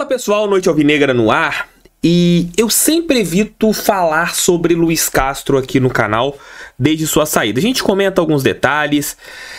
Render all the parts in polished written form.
pessoal, Noite Alvinegra no ar. E eu sempre evito falar sobre Luiz Castro aqui no canal desde sua saída. A gente comenta alguns detalhes,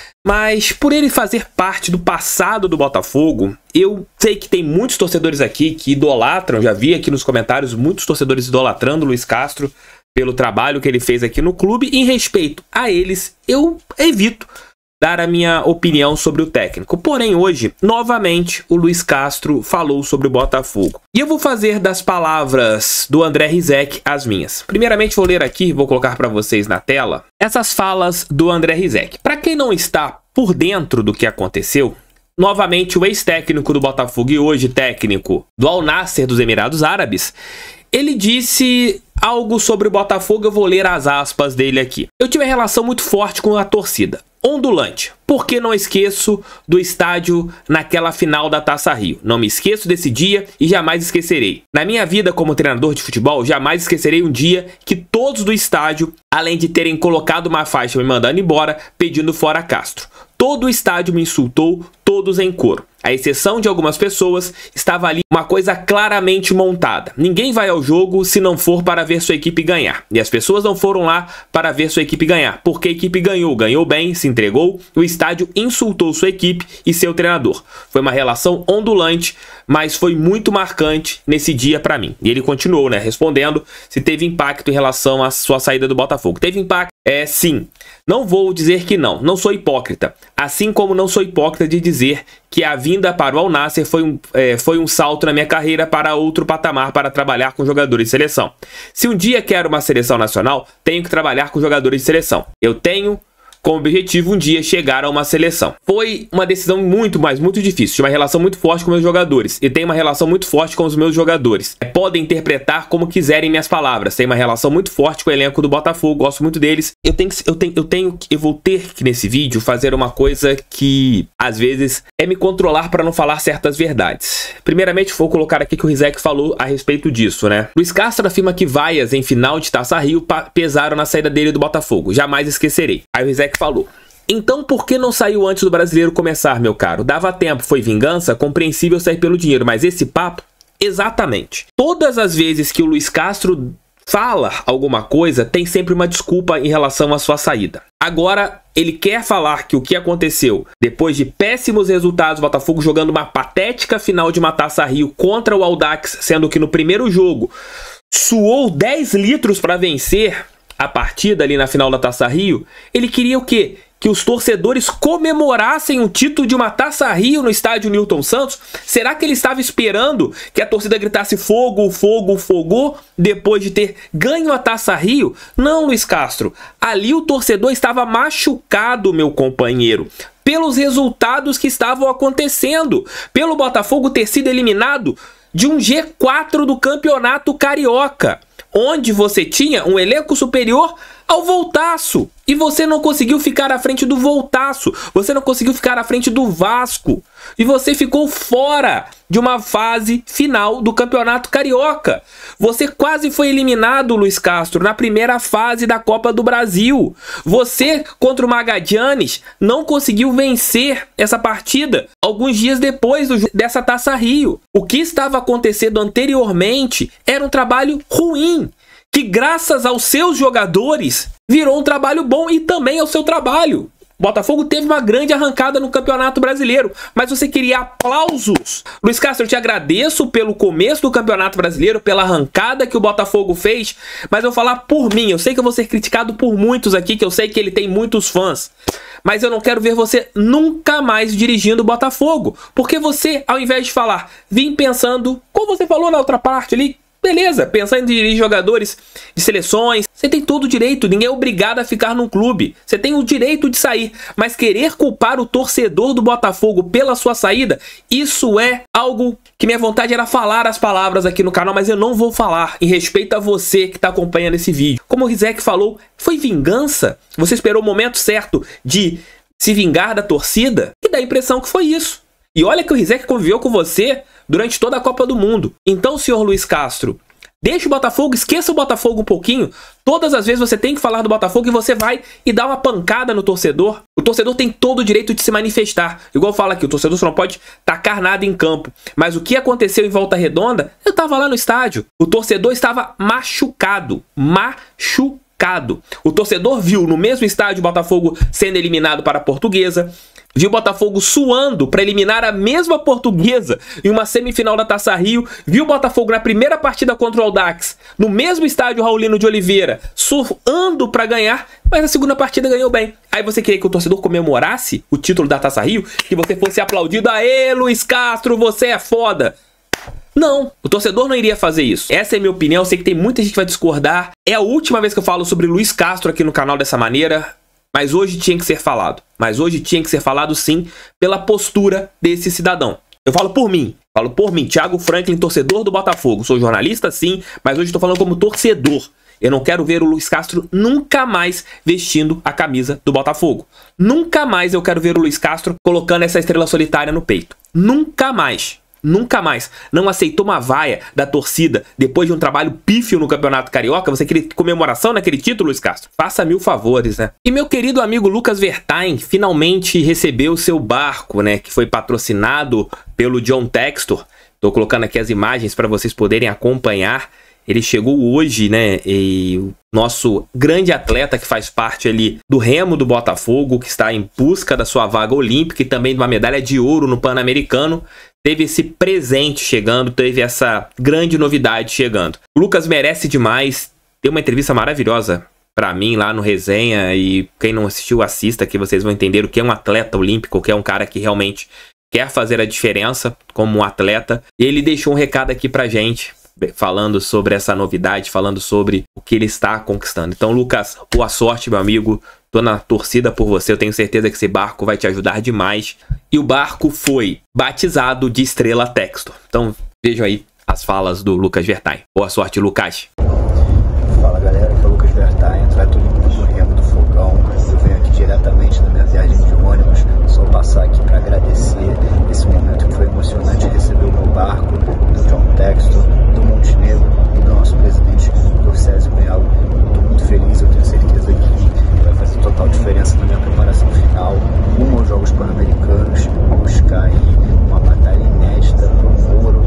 mas por ele fazer parte do passado do Botafogo, eu sei que tem muitos torcedores aqui que idolatram, já vi aqui nos comentários muitos torcedores idolatrando o Luiz Castro pelo trabalho que ele fez aqui no clube. Em respeito a eles, eu evito dar a minha opinião sobre o técnico. Porém, hoje, novamente, o Luiz Castro falou sobre o Botafogo. E eu vou fazer das palavras do André Rizek as minhas. Primeiramente, vou ler aqui, vou colocar para vocês na tela, essas falas do André Rizek. Para quem não está por dentro do que aconteceu, novamente, o ex-técnico do Botafogo e hoje técnico do Al Nassr dos Emirados Árabes, ele disse algo sobre o Botafogo. Eu vou ler as aspas dele aqui. Eu tive uma relação muito forte com a torcida. Ondulante, porque não esqueço do estádio naquela final da Taça Rio. Não me esqueço desse dia e jamais esquecerei. Na minha vida como treinador de futebol, jamais esquecerei um dia que todos do estádio, além de terem colocado uma faixa me mandando embora, pedindo fora Castro. Todo o estádio me insultou, todos em coro. À exceção de algumas pessoas, estava ali uma coisa claramente montada. Ninguém vai ao jogo se não for para ver sua equipe ganhar. E as pessoas não foram lá para ver sua equipe ganhar, porque a equipe ganhou, ganhou bem, se entregou, o estádio insultou sua equipe e seu treinador. Foi uma relação ondulante, mas foi muito marcante nesse dia para mim. E ele continuou, respondendo se teve impacto em relação à sua saída do Botafogo. Teve impacto? Sim. Não vou dizer que não. Não sou hipócrita. Assim como não sou hipócrita de dizer que a vinda para o Al Nassr foi um salto na minha carreira para outro patamar para trabalhar com jogadores de seleção. Se um dia quero uma seleção nacional, tenho que trabalhar com jogadores de seleção. Eu tenho como objetivo um dia chegar a uma seleção. Foi uma decisão muito difícil. Tinha uma relação muito forte com meus jogadores. E tenho uma relação muito forte com os meus jogadores. Podem interpretar como quiserem minhas palavras. Tenho uma relação muito forte com o elenco do Botafogo. Gosto muito deles. Eu vou ter que nesse vídeo fazer uma coisa que às vezes é me controlar para não falar certas verdades. Primeiramente, vou colocar aqui que o Rizek falou a respeito disso, Luiz Castro afirma que vaias em final de Taça Rio pesaram na saída dele do Botafogo. Jamais esquecerei. Aí o Rizek falou: então por que não saiu antes do Brasileiro começar, meu caro? Dava tempo, foi vingança? Compreensível sair pelo dinheiro, mas esse papo? Exatamente. Todas as vezes que o Luiz Castro fala alguma coisa, tem sempre uma desculpa em relação à sua saída. Agora, ele quer falar que o que aconteceu depois de péssimos resultados, o Botafogo jogando uma patética final de uma Taça Rio contra o Audax, sendo que no primeiro jogo suou 10 litros para vencer a partida ali na final da Taça Rio. Ele queria o quê? Que os torcedores comemorassem o título de uma Taça Rio no estádio Newton Santos? Será que ele estava esperando que a torcida gritasse fogo, fogo, fogo depois de ter ganho a Taça Rio? Não, Luiz Castro. Ali o torcedor estava machucado, meu companheiro, pelos resultados que estavam acontecendo, pelo Botafogo ter sido eliminado de um G4 do Campeonato Carioca, onde você tinha um elenco superior ao Voltaço. E você não conseguiu ficar à frente do Voltaço. Você não conseguiu ficar à frente do Vasco. E você ficou fora de uma fase final do Campeonato Carioca. Você quase foi eliminado, Luiz Castro, na primeira fase da Copa do Brasil. Você, contra o Magadianes, não conseguiu vencer essa partida alguns dias depois dessa Taça Rio. O que estava acontecendo anteriormente era um trabalho ruim, que graças aos seus jogadores virou um trabalho bom e também ao seu trabalho. O Botafogo teve uma grande arrancada no Campeonato Brasileiro, mas você queria aplausos. Luiz Castro, eu te agradeço pelo começo do Campeonato Brasileiro, pela arrancada que o Botafogo fez, mas eu vou falar por mim. Eu sei que eu vou ser criticado por muitos aqui, que eu sei que ele tem muitos fãs, mas eu não quero ver você nunca mais dirigindo o Botafogo, porque você, ao invés de falar, vim pensando, como você falou na outra parte ali, beleza, pensar em dirigir jogadores de seleções, você tem todo o direito, ninguém é obrigado a ficar num clube, você tem o direito de sair, mas querer culpar o torcedor do Botafogo pela sua saída, isso é algo que minha vontade era falar as palavras aqui no canal, mas eu não vou falar, em respeito a você que está acompanhando esse vídeo. Como o Rizek falou, foi vingança? Você esperou o momento certo de se vingar da torcida? E dá a impressão que foi isso. E olha que o Rizek conviveu com você durante toda a Copa do Mundo. Então, senhor Luiz Castro, Deixa o Botafogo, esqueça o Botafogo um pouquinho. Todas as vezes você tem que falar do Botafogo e você vai e dá uma pancada no torcedor. O torcedor tem todo o direito de se manifestar. Igual fala aqui, o torcedor só não pode tacar nada em campo. Mas o que aconteceu em Volta Redonda, eu tava lá no estádio. O torcedor estava machucado. Machucado. O torcedor viu no mesmo estádio o Botafogo sendo eliminado para a Portuguesa. Viu o Botafogo suando para eliminar a mesma Portuguesa em uma semifinal da Taça Rio. Viu o Botafogo na primeira partida contra o Audax, no mesmo estádio Raulino de Oliveira, suando para ganhar, mas na segunda partida ganhou bem. Aí você queria que o torcedor comemorasse o título da Taça Rio? Que você fosse aplaudido? Aê, Luiz Castro, você é foda! Não, o torcedor não iria fazer isso. Essa é a minha opinião, eu sei que tem muita gente que vai discordar. É a última vez que eu falo sobre Luiz Castro aqui no canal dessa maneira. Mas hoje tinha que ser falado. Mas hoje tinha que ser falado, sim, pela postura desse cidadão. Eu falo por mim. Thiago Franklin, torcedor do Botafogo. Sou jornalista, sim, mas hoje estou falando como torcedor. Eu não quero ver o Luiz Castro nunca mais vestindo a camisa do Botafogo. Nunca mais eu quero ver o Luiz Castro colocando essa estrela solitária no peito. Nunca mais. Nunca mais. Não aceitou uma vaia da torcida depois de um trabalho pífio no Campeonato Carioca? Você queria comemoração naquele título, Luiz Castro? Faça mil favores, né? E meu querido amigo Lucas Vertain finalmente recebeu seu barco, né? Que foi patrocinado pelo John Textor. Tô colocando aqui as imagens para vocês poderem acompanhar. Ele chegou hoje, né? E o nosso grande atleta que faz parte ali do remo do Botafogo, que está em busca da sua vaga olímpica e também de uma medalha de ouro no Pan-Americano, teve esse presente chegando, teve essa grande novidade chegando. O Lucas merece demais. Tem uma entrevista maravilhosa pra mim lá no Resenha, e quem não assistiu, assista, que vocês vão entender o que é um atleta olímpico, o que é um cara que realmente quer fazer a diferença como um atleta. E ele deixou um recado aqui pra gente, falando sobre essa novidade, falando sobre o que ele está conquistando. Então, Lucas, boa sorte, meu amigo. Tô na torcida por você, eu tenho certeza que esse barco vai te ajudar demais. E o barco foi batizado de Estrela Textor. Então, vejam aí as falas do Lucas Vertain. Boa sorte, Lucas. Fala, galera, aqui é o Lucas Vertain, atleta olímpico do remo do Fogão. Eu venho aqui diretamente da minha viagem de ônibus. Só passar aqui para agradecer esse momento que foi emocionante, receber o meu barco do John Textor, do Montenegro e do nosso presidente, do Césio Melo. Estou muito feliz, eu tenho certeza que vai fazer total diferença na minha preparação final, rumo aos Jogos Pan-Americanos, buscar aí uma batalha inédita para um ouro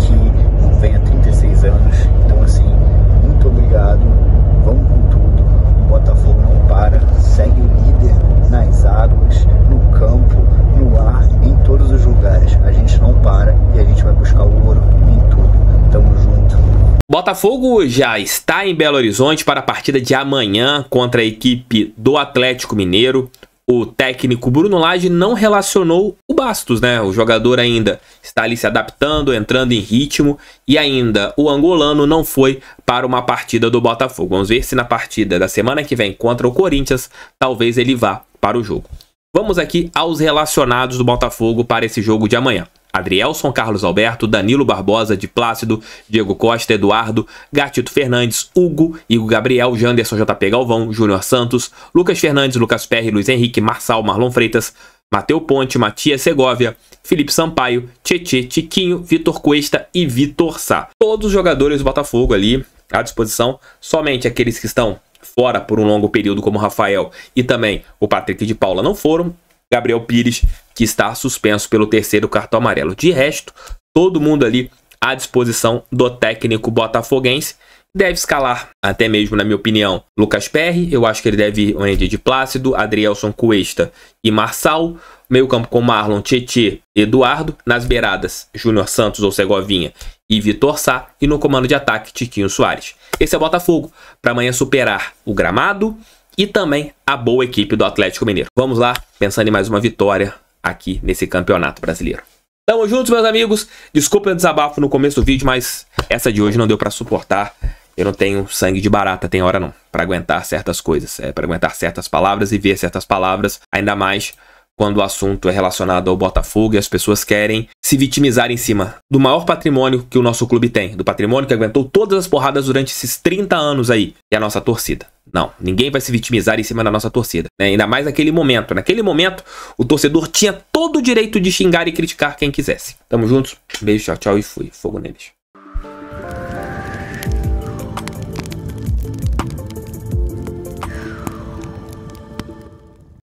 que não vem há 36 anos. Então, assim, muito obrigado, vamos com tudo. O Botafogo não para, segue o líder nas águas, no campo, no ar, em todos os lugares. A gente não para e a gente vai buscar o ouro em tudo. Tamo junto. Botafogo já está em Belo Horizonte para a partida de amanhã contra a equipe do Atlético Mineiro. O técnico Bruno Lage não relacionou o Bastos, né? O jogador ainda está ali se adaptando, entrando em ritmo, e ainda o angolano não foi para uma partida do Botafogo. Vamos ver se na partida da semana que vem contra o Corinthians, talvez ele vá para o jogo. Vamos aqui aos relacionados do Botafogo para esse jogo de amanhã. Adrielson, Carlos Alberto, Danilo Barbosa, de Plácido, Diego Costa, Eduardo, Gatito Fernandes, Hugo, Igor Gabriel, Janderson, JP Galvão, Júnior Santos, Lucas Fernandes, Lucas Perry, Luiz Henrique, Marçal, Marlon Freitas, Mateu Ponte, Matias Segovia, Felipe Sampaio, Tietê, Tiquinho, Vitor Cuesta e Vitor Sá. Todos os jogadores do Botafogo ali à disposição, somente aqueles que estão fora por um longo período, como o Rafael e também o Patrick de Paula, não foram. Gabriel Pires, que está suspenso pelo terceiro cartão amarelo. De resto, todo mundo ali à disposição do técnico botafoguense. Deve escalar, até mesmo na minha opinião, Lucas Perry. Eu acho que ele deve ir de Plácido, Adrielson, Cuesta e Marçal. Meio campo com Marlon, Tietê, Eduardo. Nas beiradas, Júnior Santos ou Segovinha e Vitor Sá. E no comando de ataque, Tiquinho Soares. Esse é o Botafogo, para amanhã superar o gramado e também a boa equipe do Atlético Mineiro. Vamos lá, pensando em mais uma vitória aqui nesse Campeonato Brasileiro. Tamo juntos, meus amigos. Desculpa o desabafo no começo do vídeo, mas essa de hoje não deu pra suportar. Eu não tenho sangue de barata, tem hora não, pra aguentar certas coisas. Pra aguentar certas palavras e ver certas palavras, ainda mais quando o assunto é relacionado ao Botafogo e as pessoas querem se vitimizar em cima do maior patrimônio que o nosso clube tem, do patrimônio que aguentou todas as porradas durante esses 30 anos aí, que é a nossa torcida. Não, ninguém vai se vitimizar em cima da nossa torcida, né? Ainda mais naquele momento. Naquele momento, o torcedor tinha todo o direito de xingar e criticar quem quisesse. Tamo juntos, beijo, tchau, tchau e fui. Fogo neles.